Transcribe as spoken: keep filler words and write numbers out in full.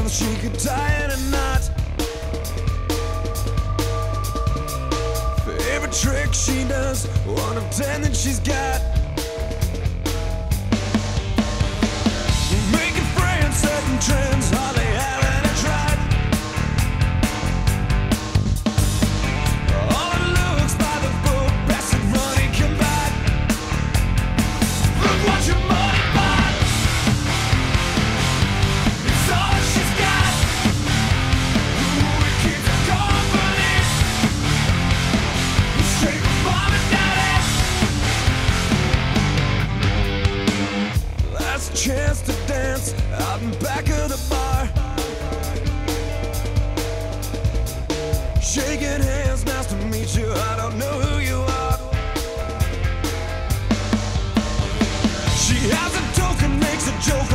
that she could tie in a knot. For every trick she does, one of ten that she's got. Making friends, setting trends, hardly having a tried. All it looks by the book, best that money can buy. Look what your money bought. It's all she's got. Ooh, it keeps her company. Straight from mom and daddy. Last chance to dance out in back of the bar. Shaking hands, nice to meet you, I don't know who you are. She has a token, makes a joke